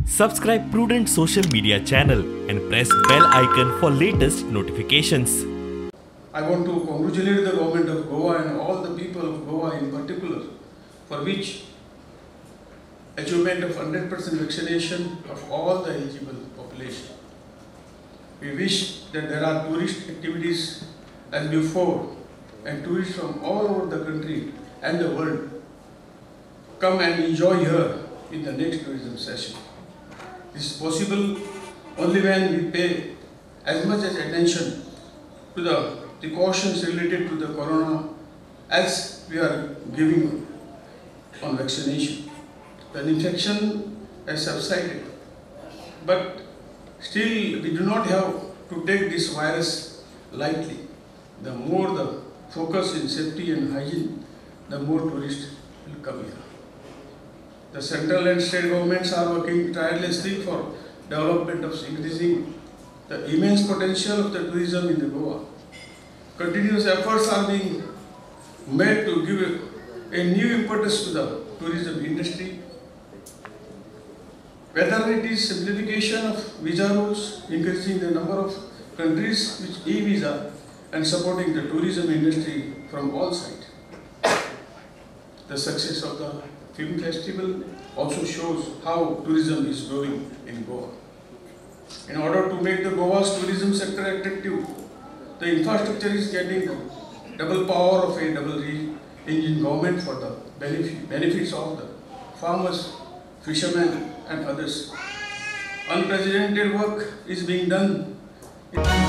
Subscribe Prudent social media channel and press bell icon for latest notifications. I want to congratulate the government of Goa and all the people of Goa in particular for which achievement of 100% vaccination of all the eligible population. We wish that there are tourist activities as before and tourists from all over the country and the world come and enjoy here in the next tourism session. This is possible only when we pay as much as attention to the precautions related to the corona as we are giving on vaccination. The infection has subsided, but still we do not have to take this virus lightly. The more the focus in safety and hygiene, the more tourists will come here. The central and state governments are working tirelessly for development of increasing the immense potential of the tourism in the Goa. Continuous efforts are being made to give a new impetus to the tourism industry. Whether it is simplification of visa rules, increasing the number of countries which e-visa, and supporting the tourism industry from all sides. The success of the film festival also shows how tourism is growing in Goa. In order to make the Goa's tourism sector attractive, the infrastructure is getting double power of a double engine government for the benefits of the farmers, fishermen and others. Unprecedented work is being done